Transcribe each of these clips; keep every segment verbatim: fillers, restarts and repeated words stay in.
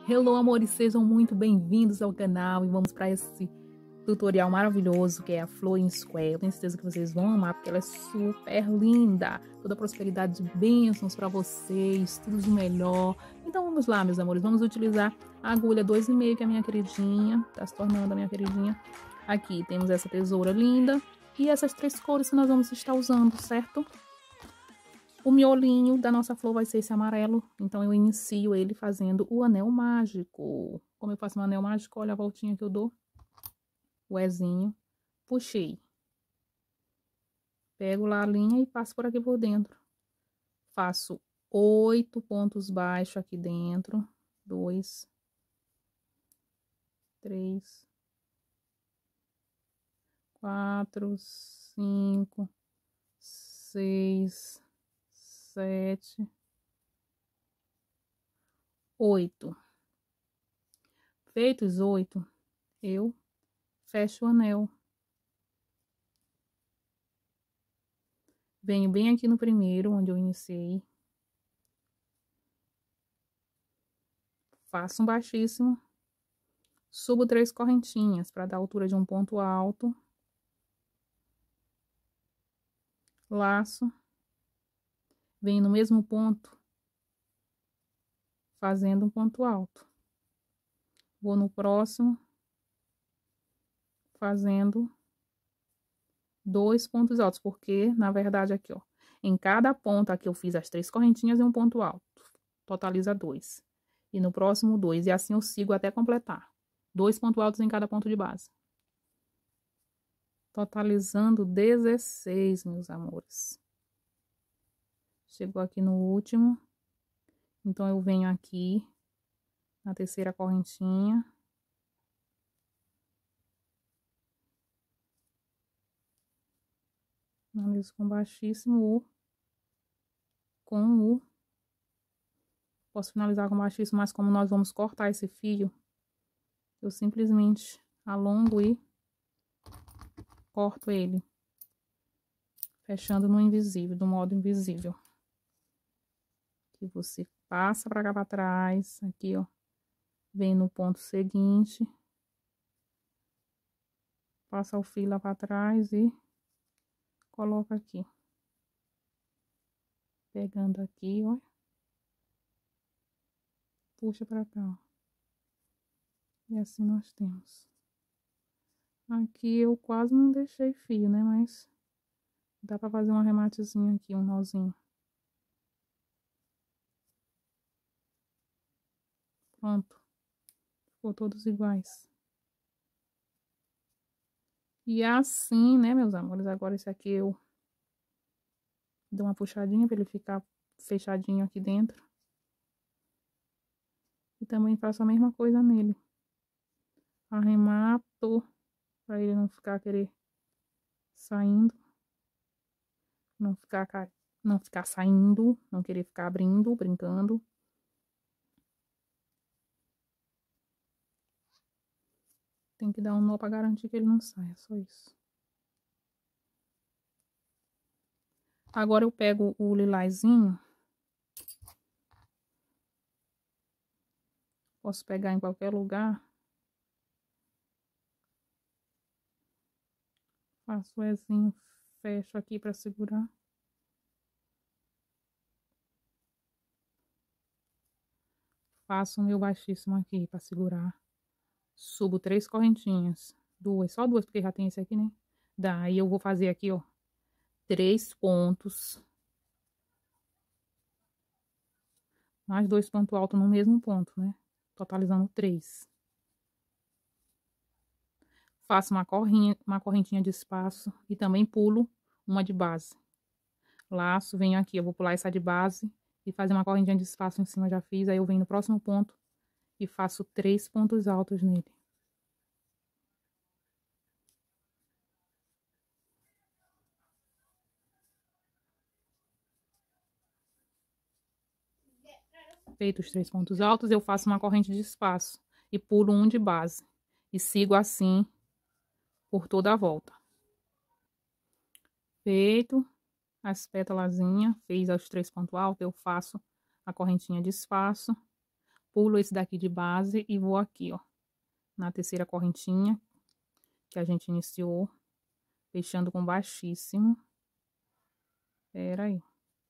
Hello, amores, sejam muito bem-vindos ao canal e vamos para esse tutorial maravilhoso que é a Flor em Square. Eu tenho certeza que vocês vão amar porque ela é super linda, toda prosperidade de bênçãos para vocês, tudo de melhor. Então vamos lá, meus amores, vamos utilizar a agulha dois e meio que é a minha queridinha, tá se tornando a minha queridinha. Aqui temos essa tesoura linda e essas três cores que nós vamos estar usando, certo? O miolinho da nossa flor vai ser esse amarelo, então eu inicio ele fazendo o anel mágico. Como eu faço um anel mágico, olha a voltinha que eu dou. O Ezinho, puxei. Pego lá a linha e passo por aqui por dentro. Faço oito pontos baixos aqui dentro. Dois. Três. Quatro. Cinco. Seis. Sete, oito. Feitos oito, eu fecho o anel. Venho bem aqui no primeiro, onde eu iniciei. Faço um baixíssimo. Subo três correntinhas para dar a altura de um ponto alto. Laço. Venho no mesmo ponto, fazendo um ponto alto. Vou no próximo, fazendo dois pontos altos, porque, na verdade, aqui, ó, em cada ponta aqui eu fiz as três correntinhas e um ponto alto. Totaliza dois. E no próximo, dois. E assim eu sigo até completar. Dois pontos altos em cada ponto de base. Totalizando dezesseis, meus amores. Chegou aqui no último. Então, eu venho aqui na terceira correntinha. Finalizo com baixíssimo U. Com U. Posso finalizar com baixíssimo, mas como nós vamos cortar esse fio, eu simplesmente alongo e corto ele. Fechando no invisível, do modo invisível. Que você passa pra cá pra trás, aqui, ó. Vem no ponto seguinte. Passa o fio lá pra trás e coloca aqui. Pegando aqui, ó. Puxa pra cá, ó. E assim nós temos. Aqui eu quase não deixei fio, né? Mas dá pra fazer um arrematezinho aqui, um nozinho. Pronto. Ficou todos iguais. E assim, né, meus amores? Agora esse aqui eu dou uma puxadinha pra ele ficar fechadinho aqui dentro. E também faço a mesma coisa nele. Arremato pra ele não ficar querer saindo. Não ficar, não ficar saindo, não querer ficar abrindo, brincando. Tem que dar um nó pra garantir que ele não saia, só isso. Agora eu pego o lilazinho. Posso pegar em qualquer lugar. Faço o Ezinho, fecho aqui pra segurar. Faço o meu baixíssimo aqui pra segurar. Subo três correntinhas. Duas, só duas, porque já tem esse aqui, né? Daí eu vou fazer aqui, ó. Três pontos. Mais dois pontos altos no mesmo ponto, né? Totalizando três. Faço uma corrinha, uma correntinha de espaço e também pulo uma de base. Laço, venho aqui, eu vou pular essa de base e fazer uma correntinha de espaço em cima, já fiz. Aí eu venho no próximo ponto e faço três pontos altos nele. Feito os três pontos altos, eu faço uma corrente de espaço e pulo um de base. E sigo assim por toda a volta. Feito as pétalazinhas, fez os três pontos altos, eu faço a correntinha de espaço, pulo esse daqui de base e vou aqui, ó, na terceira correntinha que a gente iniciou, fechando com baixíssimo. Pera aí.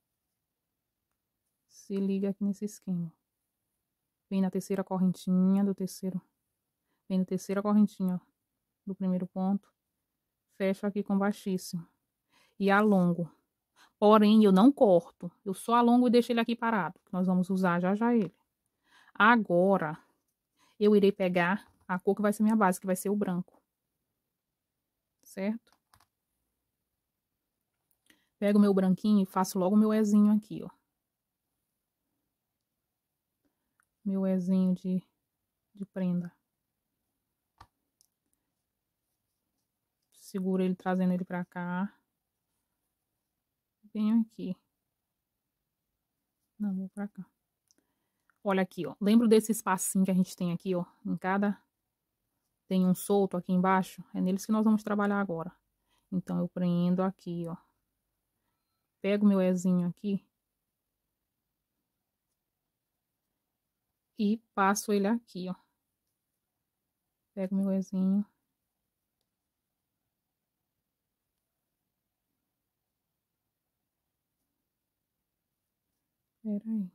Se liga aqui nesse esquema. Vem na terceira correntinha do terceiro, vem na terceira correntinha, ó, do primeiro ponto, fecho aqui com baixíssimo e alongo. Porém, eu não corto, eu só alongo e deixo ele aqui parado, que nós vamos usar já já ele. Agora, eu irei pegar a cor que vai ser minha base, que vai ser o branco. Certo? Pego o meu branquinho e faço logo o meu ezinho aqui, ó. Meu ezinho de, de prenda. Seguro ele, trazendo ele pra cá. Venho aqui. Não, vou pra cá. Olha aqui, ó. Lembra desse espacinho que a gente tem aqui, ó? Em cada... Tem um solto aqui embaixo. É neles que nós vamos trabalhar agora. Então, eu prendo aqui, ó. Pego meu ezinho aqui. E passo ele aqui, ó. Pego meu ezinho. Pera aí.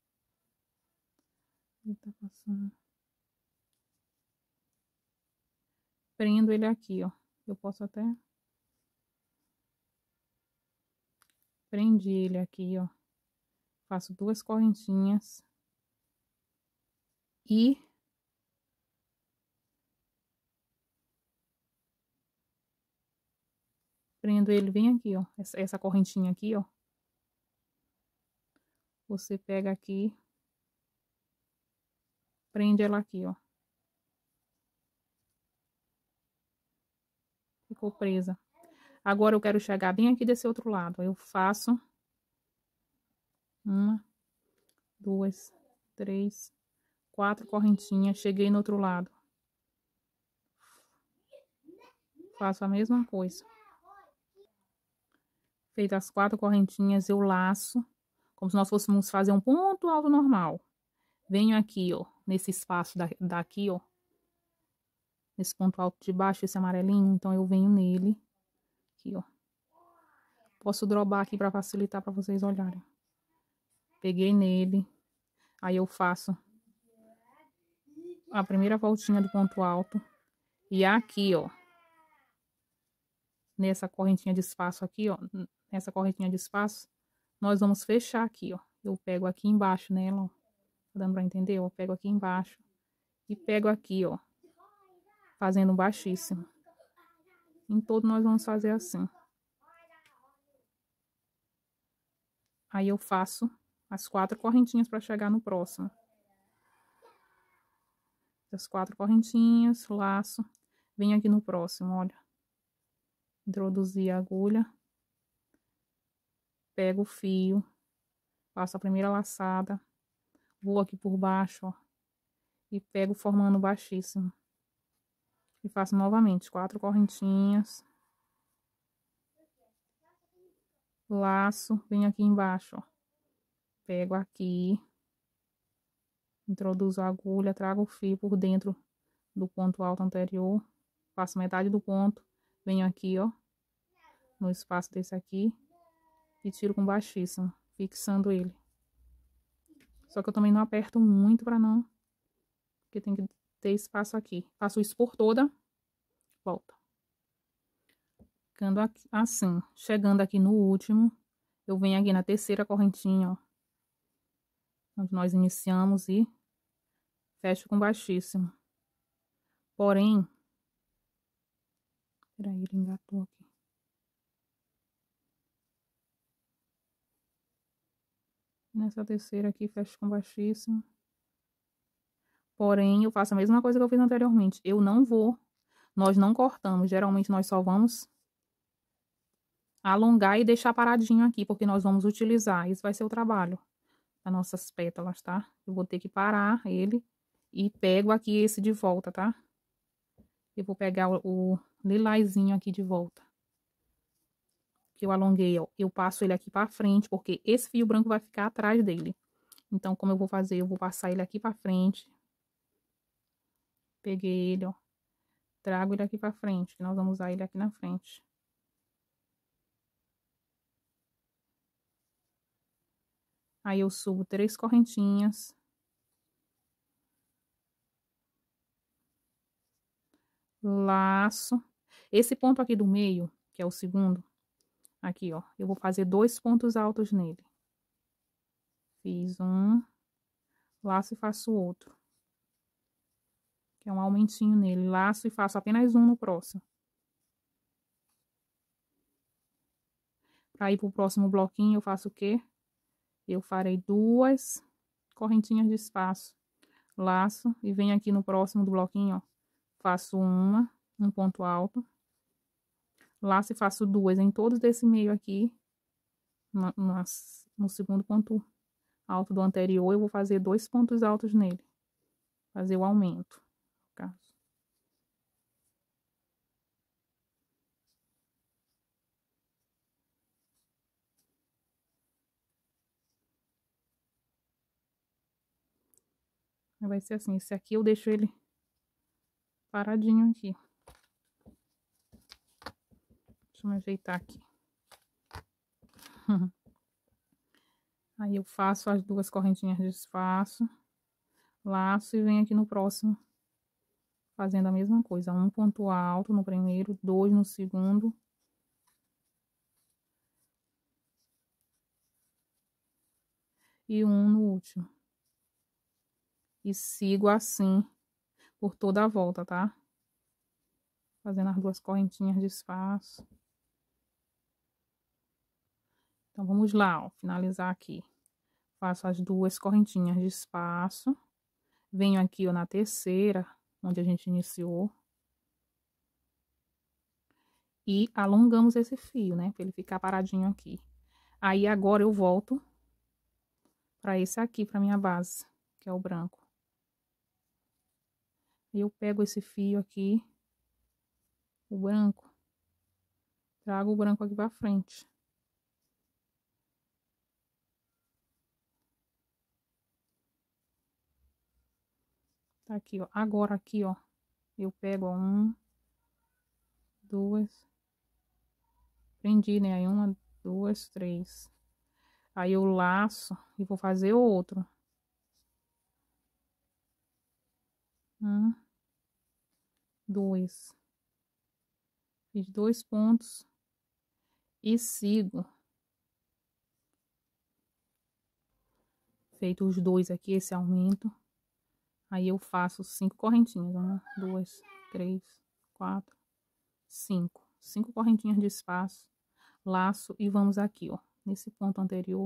Ele tá passando. Prendo ele aqui, ó. Eu posso até... Prendi ele aqui, ó. Faço duas correntinhas. E... Prendo ele bem aqui, ó. Essa, essa correntinha aqui, ó. Você pega aqui. Prende ela aqui, ó. Ficou presa. Agora eu quero chegar bem aqui desse outro lado. Eu faço uma, duas, três, quatro correntinhas. Cheguei no outro lado. Faço a mesma coisa. Feitas as quatro correntinhas, eu laço, como se nós fôssemos fazer um ponto alto normal. Venho aqui, ó, nesse espaço da, daqui, ó. Nesse ponto alto de baixo, esse amarelinho. Então, eu venho nele. Aqui, ó. Posso dropar aqui para facilitar para vocês olharem. Peguei nele. Aí, eu faço a primeira voltinha do ponto alto. E aqui, ó. Nessa correntinha de espaço aqui, ó. Nessa correntinha de espaço, nós vamos fechar aqui, ó. Eu pego aqui embaixo nela, ó. Tá dando pra entender? Eu pego aqui embaixo. E pego aqui, ó. Fazendo baixíssimo. Em todo nós vamos fazer assim. Aí eu faço as quatro correntinhas para chegar no próximo. As quatro correntinhas, laço. Venho aqui no próximo, olha. Introduzir a agulha. Pego o fio. Faço a primeira laçada. Vou aqui por baixo, ó. E pego formando baixíssimo. E faço novamente quatro correntinhas. Laço, venho aqui embaixo, ó. Pego aqui. Introduzo a agulha, trago o fio por dentro do ponto alto anterior. Faço metade do ponto. Venho aqui, ó. No espaço desse aqui. E tiro com baixíssimo, fixando ele. Só que eu também não aperto muito pra não... Porque tem que ter espaço aqui. Faço isso por toda. Volta. Ficando aqui, assim. Chegando aqui no último. Eu venho aqui na terceira correntinha, ó. Onde nós iniciamos e fecho com baixíssimo. Porém... Peraí, ele engatou aqui. Nessa terceira aqui, fecho com baixíssimo. Porém, eu faço a mesma coisa que eu fiz anteriormente. Eu não vou, nós não cortamos. Geralmente, nós só vamos alongar e deixar paradinho aqui, porque nós vamos utilizar. Isso vai ser o trabalho das nossas pétalas, tá? Eu vou ter que parar ele e pego aqui esse de volta, tá? Eu vou pegar o, o lilazinho aqui de volta. Que eu alonguei, ó. Eu passo ele aqui pra frente, porque esse fio branco vai ficar atrás dele. Então, como eu vou fazer? Eu vou passar ele aqui pra frente. Peguei ele, ó. Trago ele aqui pra frente, que nós vamos usar ele aqui na frente. Aí, eu subo três correntinhas. Laço. Esse ponto aqui do meio, que é o segundo, aqui, ó. Eu vou fazer dois pontos altos nele. Fiz um. Laço e faço outro. Que é um aumentinho nele. Laço e faço apenas um no próximo. Para ir pro próximo bloquinho, eu faço o quê? Eu farei duas correntinhas de espaço. Laço e venho aqui no próximo do bloquinho, ó. Faço uma, um ponto alto. Laço e faço duas em todos desse meio aqui. No, no, no segundo ponto alto do anterior, eu vou fazer dois pontos altos nele. Fazer o aumento, no caso. Vai ser assim, esse aqui eu deixo ele paradinho aqui. Deixa eu me ajeitar aqui. Aí eu faço as duas correntinhas de espaço, laço e venho aqui no próximo, fazendo a mesma coisa. Um ponto alto no primeiro, dois no segundo. E um no último. E sigo assim por toda a volta, tá? Fazendo as duas correntinhas de espaço. Então, vamos lá, ó, finalizar aqui. Faço as duas correntinhas de espaço. Venho aqui, ó, na terceira, onde a gente iniciou. E alongamos esse fio, né? Pra ele ficar paradinho aqui. Aí, agora eu volto pra esse aqui, pra minha base, que é o branco. Eu pego esse fio aqui, o branco, trago o branco aqui pra frente. Tá aqui, ó. Agora aqui, ó, eu pego, ó, um, duas, prendi, né? Aí uma, duas, três. Aí eu laço e vou fazer outro. Um, dois. Fiz dois pontos e sigo. Feito os dois aqui, esse aumento. Aí eu faço cinco correntinhas. Uma, duas, três, quatro, cinco. Cinco correntinhas de espaço. Laço e vamos aqui, ó. Nesse ponto anterior.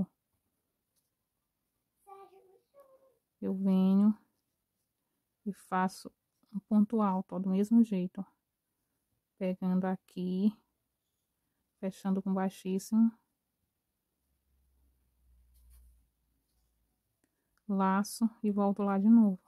Eu venho e faço um ponto alto, ó, do mesmo jeito, ó. Pegando aqui, fechando com baixíssimo. Laço e volto lá de novo.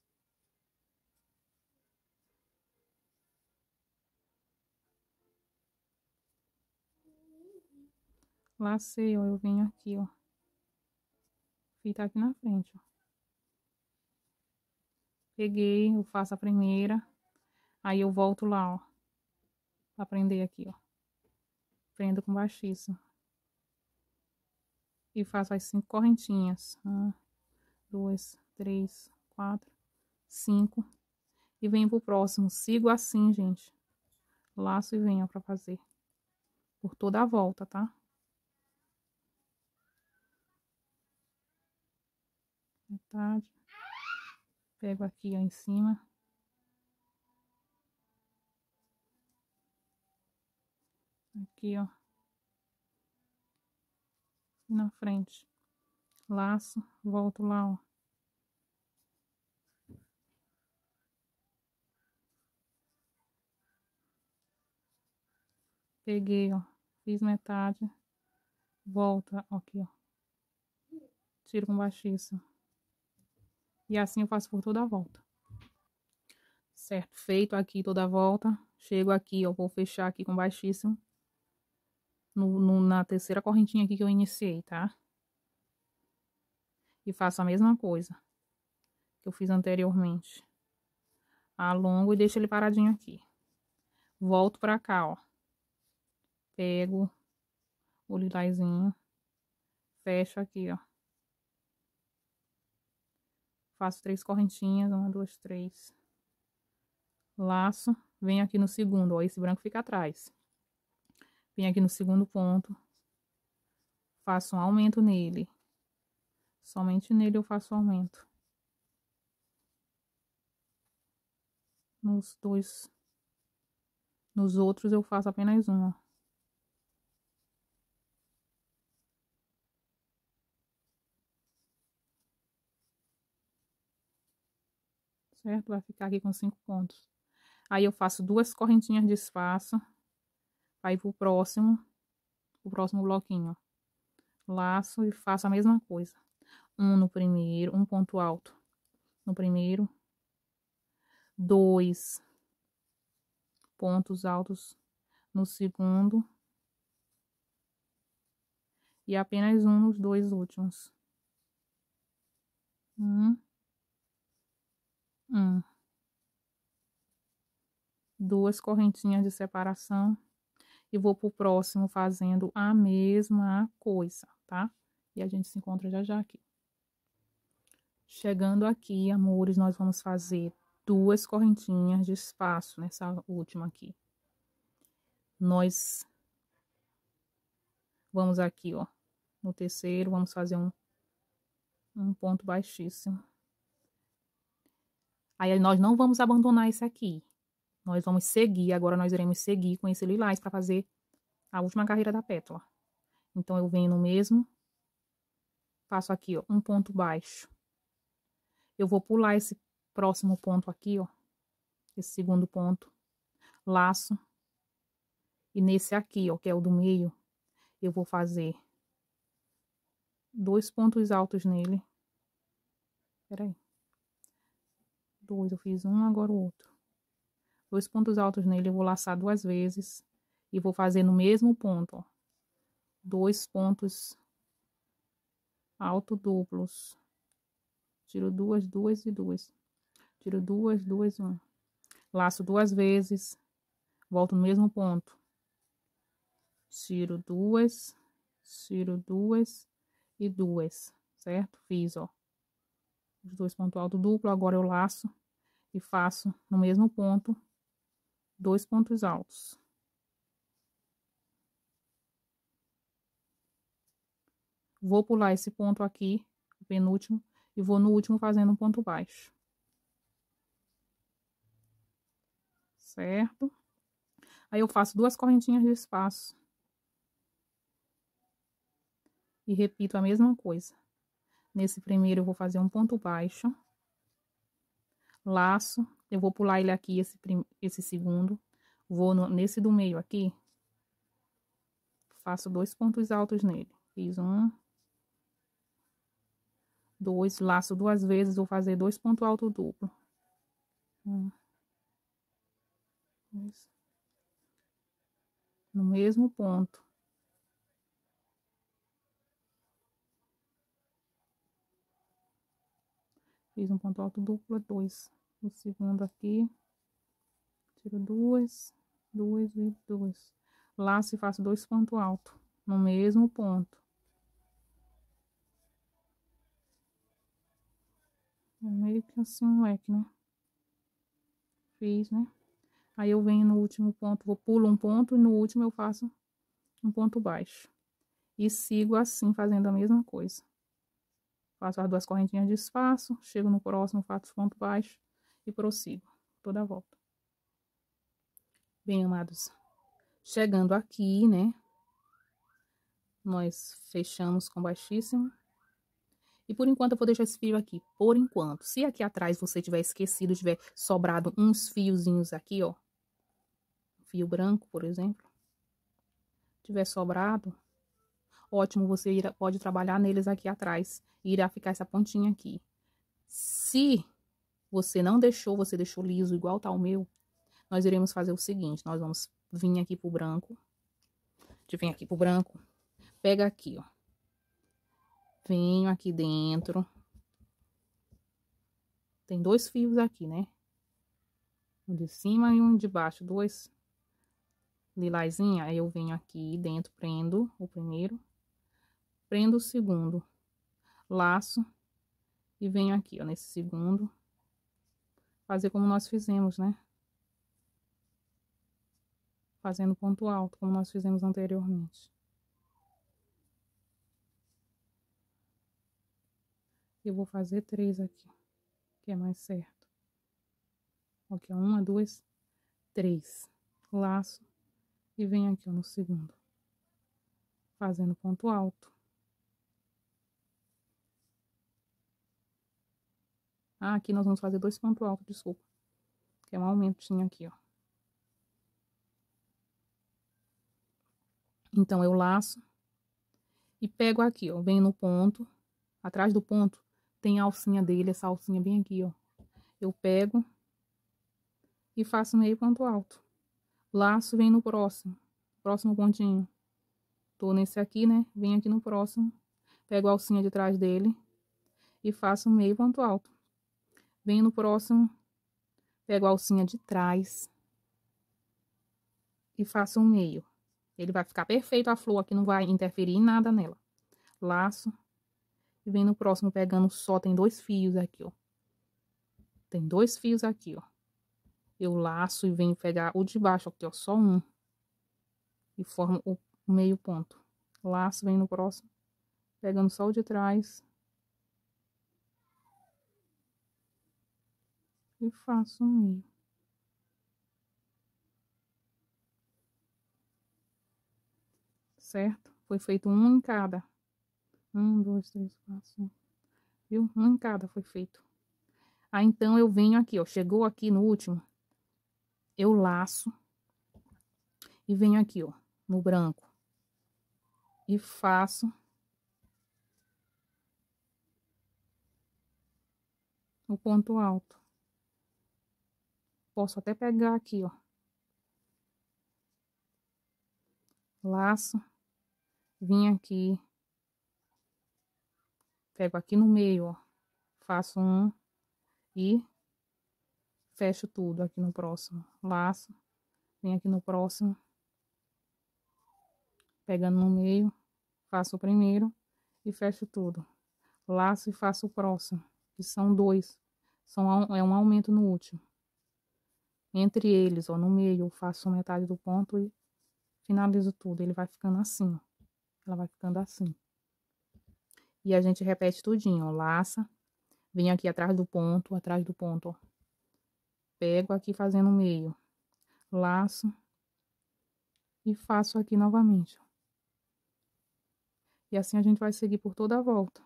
Lacei, ó, eu venho aqui, ó. Fita aqui na frente, ó. Peguei, eu faço a primeira, aí eu volto lá, ó. Pra prender aqui, ó. Prendo com baixíssimo. E faço as cinco correntinhas. Um, dois, três, quatro, cinco. E venho pro próximo. Sigo assim, gente. Laço e venho, ó, pra fazer. Por toda a volta, tá? Metade. Pego aqui, ó, em cima. Aqui, ó. E na frente. Laço, volto lá, ó. Peguei, ó. Fiz metade. Volta, ó, aqui, ó. Tiro com baixíssimo. E assim eu faço por toda a volta. Certo? Feito aqui toda a volta. Chego aqui, ó. Vou fechar aqui com baixíssimo. No, no, na terceira correntinha aqui que eu iniciei, tá? E faço a mesma coisa que eu fiz anteriormente. Alongo e deixo ele paradinho aqui. Volto pra cá, ó. Pego o lilazinho. Fecho aqui, ó. Faço três correntinhas, uma, duas, três. Laço, venho aqui no segundo, ó, esse branco fica atrás. Venho aqui no segundo ponto. Faço um aumento nele. Somente nele eu faço aumento. Nos dois. Nos outros eu faço apenas uma. Certo? Vai ficar aqui com cinco pontos. Aí eu faço duas correntinhas de espaço. Aí pro próximo, o próximo bloquinho, ó. Laço e faço a mesma coisa. Um no primeiro, um ponto alto no primeiro. Dois pontos altos no segundo. E apenas um nos dois últimos. Um. Um. Duas correntinhas de separação. E vou pro próximo fazendo a mesma coisa, tá? E a gente se encontra já já aqui. Chegando aqui, amores, nós vamos fazer duas correntinhas de espaço nessa última aqui. Nós vamos aqui, ó, no terceiro, vamos fazer um, um ponto baixíssimo. Aí nós não vamos abandonar esse aqui. Nós vamos seguir, agora nós iremos seguir com esse lilás para fazer a última carreira da pétala. Então, eu venho no mesmo, faço aqui, ó, um ponto baixo. Eu vou pular esse próximo ponto aqui, ó, esse segundo ponto, laço. E nesse aqui, ó, que é o do meio, eu vou fazer dois pontos altos nele. Peraí. Dois, eu fiz um, agora o outro. Dois pontos altos nele, eu vou laçar duas vezes. E vou fazer no mesmo ponto, ó. Dois pontos alto duplos. Tiro duas, duas e duas. Tiro duas, duas e uma. Laço duas vezes. Volto no mesmo ponto. Tiro duas, tiro duas e duas, certo? Fiz, ó, os dois pontos altos duplo. Agora eu laço e faço no mesmo ponto dois pontos altos. Vou pular esse ponto aqui, o penúltimo, e vou no último fazendo um ponto baixo. Certo? Aí eu faço duas correntinhas de espaço. E repito a mesma coisa. Nesse primeiro eu vou fazer um ponto baixo. Laço. Eu vou pular ele aqui, esse, prim... esse segundo. Vou no... nesse do meio aqui. Faço dois pontos altos nele. Fiz um. Dois. Laço duas vezes. Vou fazer dois pontos altos duplo. Um. Dois. No mesmo ponto. Fiz um ponto alto duplo, dois. O segundo aqui. Tiro duas, duas e duas. Laço e faço dois pontos altos no mesmo ponto. É meio que assim um leque, né? Fiz, né? Aí eu venho no último ponto, vou pulo um ponto e no último eu faço um ponto baixo. E sigo assim, fazendo a mesma coisa. Faço as duas correntinhas de espaço, chego no próximo, faço ponto baixo e prossigo toda a volta. Bem, amados, chegando aqui, né? Nós fechamos com baixíssimo. E por enquanto eu vou deixar esse fio aqui, por enquanto. Se aqui atrás você tiver esquecido, tiver sobrado uns fiozinhos aqui, ó. Fio branco, por exemplo. Tiver sobrado, ótimo, você irá, pode trabalhar neles aqui atrás. E irá ficar essa pontinha aqui. Se você não deixou, você deixou liso igual tá o meu, nós iremos fazer o seguinte, nós vamos vir aqui pro branco. De vir aqui pro branco. Pega aqui, ó. Venho aqui dentro, tem dois fios aqui, né? Um de cima e um de baixo, dois lilazinha. Aí eu venho aqui dentro, prendo o primeiro, prendo o segundo, laço e venho aqui, ó, nesse segundo, fazer como nós fizemos, né? Fazendo ponto alto, como nós fizemos anteriormente. Eu vou fazer três aqui, que é mais certo. Aqui, ó, uma, duas, três. Laço e venho aqui, ó, no segundo, fazendo ponto alto. Ah, aqui nós vamos fazer dois pontos altos, desculpa. Que é um aumentinho aqui, ó. Então, eu laço e pego aqui, ó, venho no ponto. Atrás do ponto tem a alcinha dele, essa alcinha bem aqui, ó. Eu pego e faço meio ponto alto. Laço, vem no próximo, próximo pontinho. Tô nesse aqui, né? Venho aqui no próximo, pego a alcinha de trás dele e faço meio ponto alto. Venho no próximo, pego a alcinha de trás e faço um meio. Ele vai ficar perfeito, a flor aqui não vai interferir em nada nela. Laço e venho no próximo pegando só, tem dois fios aqui, ó. Tem dois fios aqui, ó. Eu laço e venho pegar o de baixo aqui, ó, só um. E formo o meio ponto. Laço, venho no próximo, pegando só o de trás. E faço um meio. Certo? Foi feito um em cada. Um, dois, três, quatro, cinco. Viu? Um em cada foi feito. Aí, então, eu venho aqui, ó. Chegou aqui no último. Eu laço. E venho aqui, ó. No branco. E faço o ponto alto. Posso até pegar aqui, ó. Laço. Vim aqui. Pego aqui no meio, ó. Faço um. E fecho tudo aqui no próximo. Laço. Vem aqui no próximo. Pegando no meio. Faço o primeiro. E fecho tudo. Laço e faço o próximo. Que são dois. São, é um aumento no último. Entre eles, ó, no meio, eu faço metade do ponto e finalizo tudo. Ele vai ficando assim, ó. Ela vai ficando assim. E a gente repete tudinho, ó. Laça. Vem aqui atrás do ponto, atrás do ponto, ó. Pego aqui fazendo meio. Laço. E faço aqui novamente, ó. E assim a gente vai seguir por toda a volta.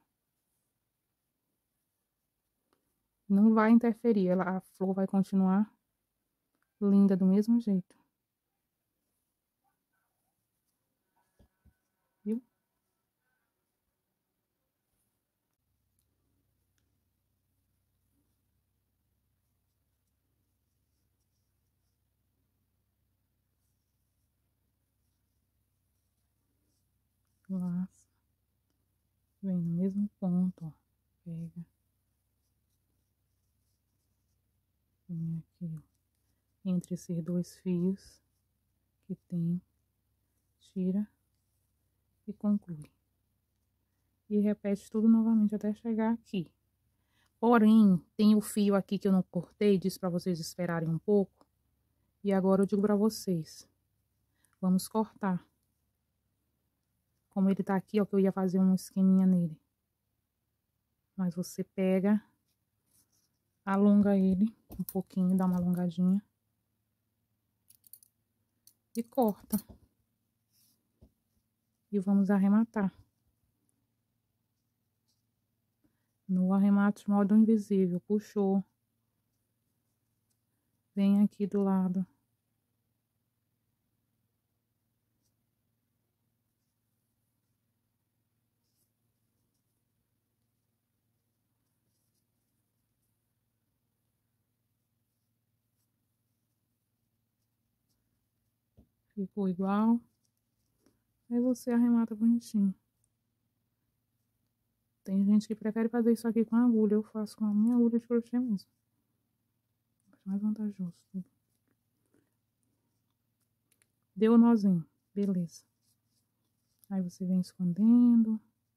Não vai interferir, ela, a flor vai continuar linda do mesmo jeito. Viu? Laça. Vem no mesmo ponto, ó. Pega. Vem aqui, ó. Entre esses dois fios que tem, tira e conclui. E repete tudo novamente até chegar aqui. Porém, tem o fio aqui que eu não cortei, disse para vocês esperarem um pouco. E agora eu digo para vocês, vamos cortar. Como ele tá aqui, ó, que eu ia fazer um esqueminha nele. Mas você pega, alonga ele um pouquinho, dá uma alongadinha. E corta. E vamos arrematar. No arremate modo invisível, puxou. Vem aqui do lado. Ficou igual. Aí você arremata bonitinho. Tem gente que prefere fazer isso aqui com a agulha. Eu faço com a minha agulha de crochê mesmo. Acho mais vantajoso. Deu o nozinho. Beleza. Aí você vem escondendo.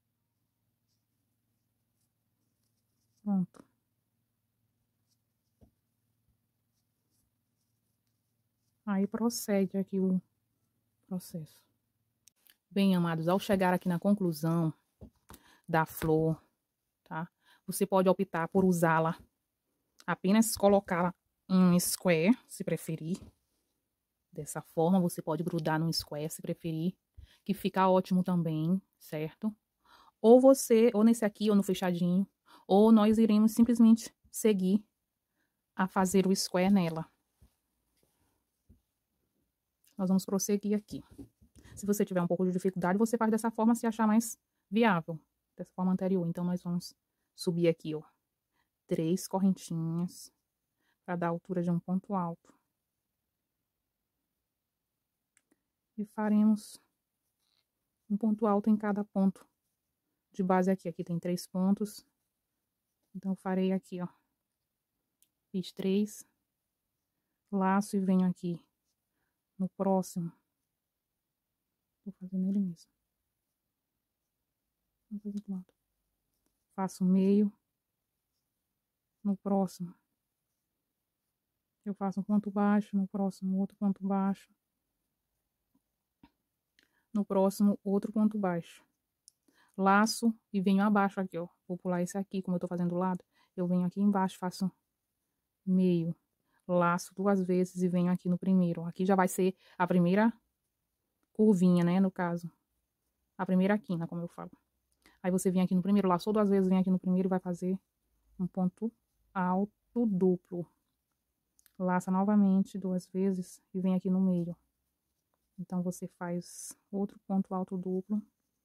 Pronto. Aí prossegue aqui o processo. Bem, amados, ao chegar aqui na conclusão da flor, tá? Você pode optar por usá-la, apenas colocá-la em um square, se preferir. Dessa forma, você pode grudar num square, se preferir, que fica ótimo também, certo? Ou você, ou nesse aqui, ou no fechadinho, ou nós iremos simplesmente seguir a fazer o square nela. Nós vamos prosseguir aqui. Se você tiver um pouco de dificuldade, você faz dessa forma se achar mais viável, dessa forma anterior. Então, nós vamos subir aqui, ó, três correntinhas para dar a altura de um ponto alto. E faremos um ponto alto em cada ponto de base aqui. Aqui tem três pontos. Então, eu farei aqui, ó. Fiz três. Laço e venho aqui no próximo. Vou fazer nele mesmo. Vou fazer do lado. Faço meio. No próximo, eu faço um ponto baixo. No próximo, outro ponto baixo. No próximo, outro ponto baixo. Laço e venho abaixo aqui, ó. Vou pular esse aqui, como eu tô fazendo do lado. Eu venho aqui embaixo, faço meio. Laço duas vezes e venho aqui no primeiro. Aqui já vai ser a primeira curvinha, né, no caso. A primeira quina, como eu falo. Aí você vem aqui no primeiro, laçou duas vezes, vem aqui no primeiro e vai fazer um ponto alto duplo. Laça novamente duas vezes e vem aqui no meio. Então, você faz outro ponto alto duplo.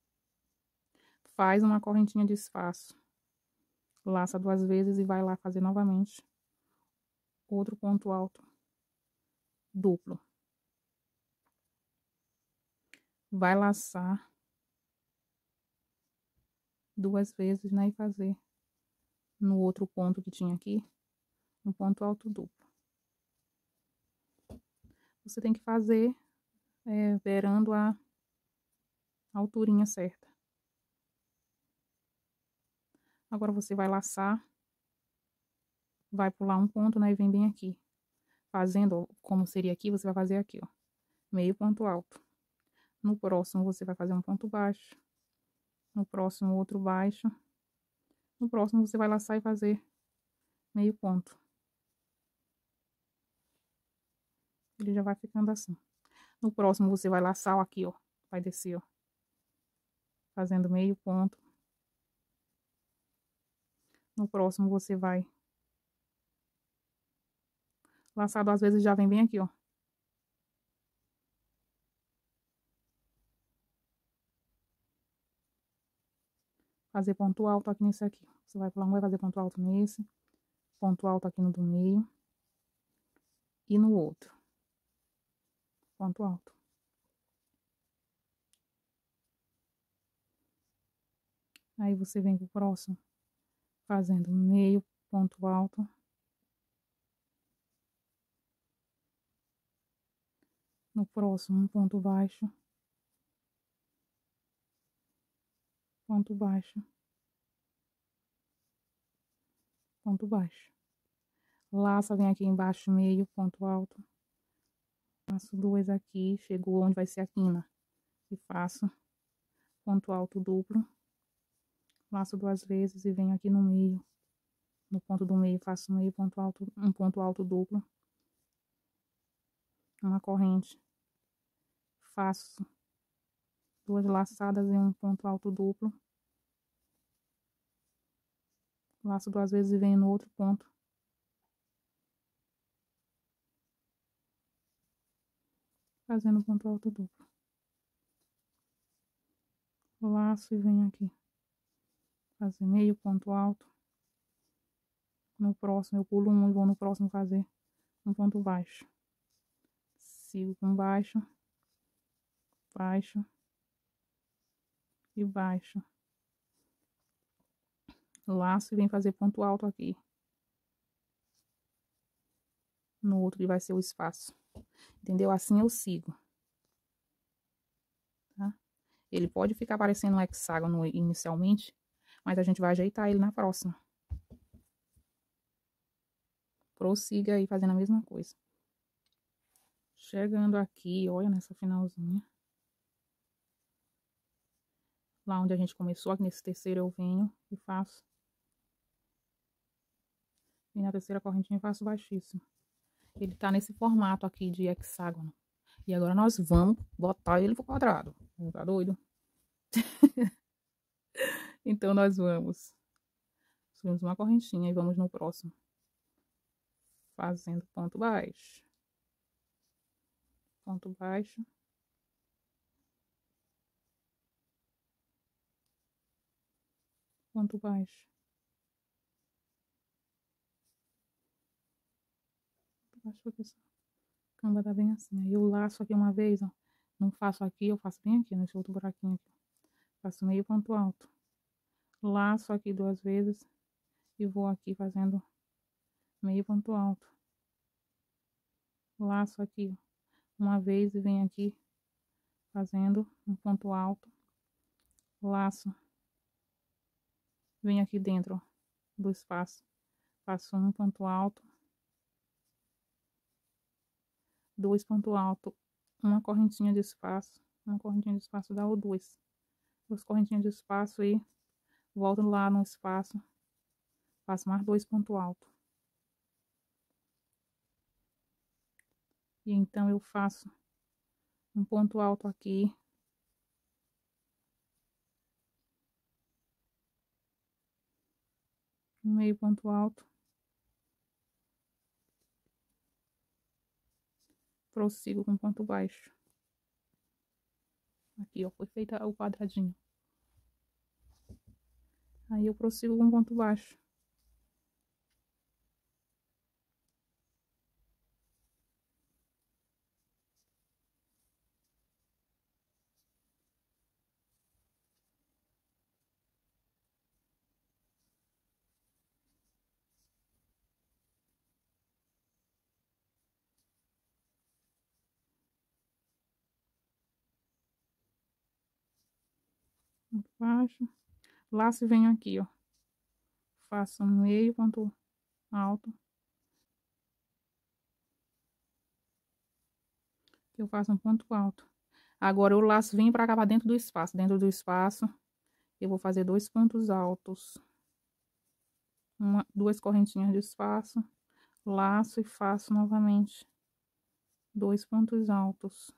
Faz uma correntinha de espaço. Laça duas vezes e vai lá fazer novamente outro ponto alto duplo. Vai laçar duas vezes, né? E fazer no outro ponto que tinha aqui, um ponto alto duplo. Você tem que fazer é, beirando a alturinha certa. Agora você vai laçar, vai pular um ponto, né? E vem bem aqui. Fazendo como seria aqui, você vai fazer aqui, ó. Meio ponto alto. No próximo, você vai fazer um ponto baixo. No próximo, outro baixo. No próximo, você vai laçar e fazer meio ponto. Ele já vai ficando assim. No próximo, você vai laçar ó, aqui, ó. Vai descer, ó. Fazendo meio ponto. No próximo, você vai laçar duas vezes, já vem bem aqui, ó. Fazer ponto alto aqui nesse aqui. Você vai pular um, vai fazer ponto alto nesse. Ponto alto aqui no do meio. E no outro. Ponto alto. Aí você vem pro próximo. Fazendo meio ponto alto. No próximo, um ponto baixo. Ponto baixo. Ponto baixo. Laça, vem aqui embaixo, meio, ponto alto. Faço duas aqui, chegou onde vai ser a quina. E faço ponto alto duplo. Laço duas vezes e venho aqui no meio. No ponto do meio, faço meio ponto alto, um ponto alto duplo. Uma corrente. Faço duas laçadas em um ponto alto duplo. Laço duas vezes e venho no outro ponto. Fazendo ponto alto duplo. Laço e venho aqui. Fazer meio ponto alto. No próximo eu pulo um e vou no próximo fazer um ponto baixo. Sigo com baixo. Baixo. E baixo. Laço e vem fazer ponto alto aqui. No outro que vai ser o espaço. Entendeu? Assim eu sigo. Tá? Ele pode ficar parecendo um hexágono inicialmente, mas a gente vai ajeitar ele na próxima. Prossiga aí fazendo a mesma coisa. Chegando aqui, olha nessa finalzinha. Lá onde a gente começou, aqui nesse terceiro eu venho e faço. E na terceira correntinha eu faço baixíssimo. Ele tá nesse formato aqui de hexágono. E agora nós vamos botar ele pro quadrado. Tá doido? Então nós vamos. Subimos uma correntinha e vamos no próximo. Fazendo ponto baixo. Ponto baixo. Ponto baixo. Ponto baixo porque essa camba tá bem assim. Aí eu laço aqui uma vez, ó. Não faço aqui, eu faço bem aqui, nesse outro buraquinho aqui. Faço meio ponto alto. Laço aqui duas vezes. E vou aqui fazendo meio ponto alto. Laço aqui uma vez e venho aqui fazendo um ponto alto. Laço. Venho aqui dentro, ó, do espaço. Faço um ponto alto. Dois pontos altos. Uma correntinha de espaço. Uma correntinha de espaço dá o dois. Duas correntinhas de espaço e volto lá no espaço. Faço mais dois pontos altos. E então eu faço um ponto alto aqui. Um meio ponto alto. Prossigo com ponto baixo. Aqui, ó, foi feito o quadradinho. Aí eu prossigo com ponto baixo. Ponto baixo. Laço e venho aqui, ó. Faço um meio ponto alto. Eu faço um ponto alto. Agora o laço vem para cá, pra dentro do espaço. Dentro do espaço, eu vou fazer dois pontos altos. Uma, duas correntinhas de espaço. Laço e faço novamente dois pontos altos.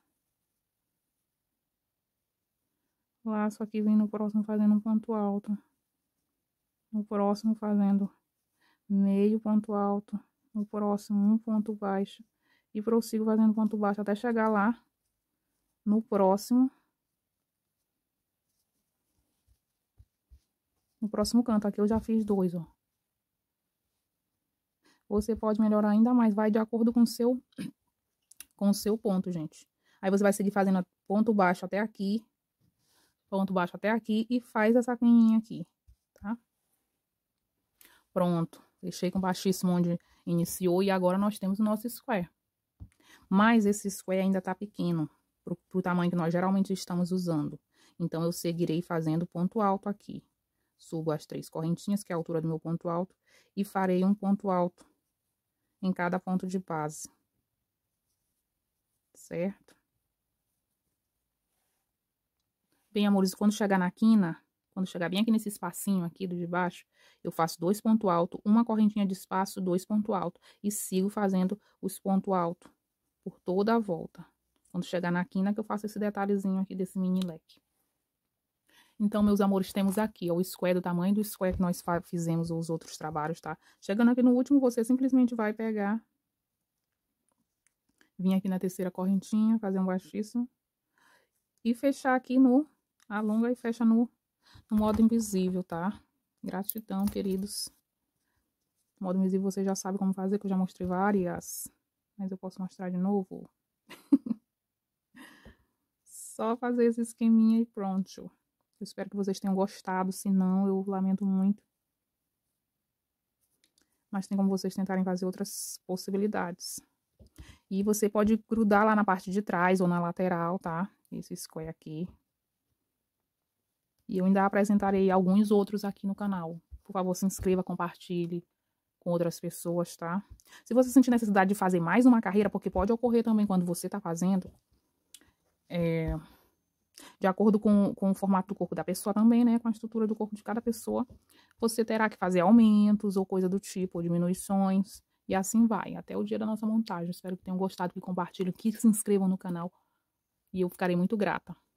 Laço aqui, vem no próximo fazendo um ponto alto. No próximo fazendo meio ponto alto. No próximo um ponto baixo. E prossigo fazendo ponto baixo até chegar lá no próximo. No próximo canto, aqui eu já fiz dois, ó. Você pode melhorar ainda mais, vai de acordo com o seu, com o seu ponto, gente. Aí você vai seguir fazendo ponto baixo até aqui. Ponto baixo até aqui e faz essa caninha aqui, tá? Pronto. Deixei com baixíssimo onde iniciou e agora nós temos o nosso square. Mas esse square ainda tá pequeno pro, pro tamanho que nós geralmente estamos usando. Então, eu seguirei fazendo ponto alto aqui. Subo as três correntinhas, que é a altura do meu ponto alto, e farei um ponto alto em cada ponto de base. Certo? Bem, amores, quando chegar na quina, quando chegar bem aqui nesse espacinho aqui do de baixo, eu faço dois pontos altos, uma correntinha de espaço, dois pontos altos. E sigo fazendo os pontos altos por toda a volta. Quando chegar na quina que eu faço esse detalhezinho aqui desse mini leque. Então, meus amores, temos aqui ó, o square do tamanho do square que nós fizemos os outros trabalhos, tá? Chegando aqui no último, você simplesmente vai pegar, vir aqui na terceira correntinha, fazer um baixíssimo. E fechar aqui no, alonga e fecha no, no modo invisível, tá? Gratidão, queridos. O modo invisível você já sabe como fazer, que eu já mostrei várias. Mas eu posso mostrar de novo. Só fazer esse esqueminha e pronto. Eu espero que vocês tenham gostado, se não, eu lamento muito. mas tem como vocês tentarem fazer outras possibilidades. E você pode grudar lá na parte de trás ou na lateral, tá? Esse square aqui. E eu ainda apresentarei alguns outros aqui no canal. Por favor, se inscreva, compartilhe com outras pessoas, tá? Se você sentir necessidade de fazer mais uma carreira, porque pode ocorrer também quando você tá fazendo, é, de acordo com, com o formato do corpo da pessoa também, né? Com a estrutura do corpo de cada pessoa, você terá que fazer aumentos ou coisa do tipo, ou diminuições, e assim vai, até o dia da nossa montagem. Espero que tenham gostado, que compartilhem, que se inscrevam no canal, e eu ficarei muito grata.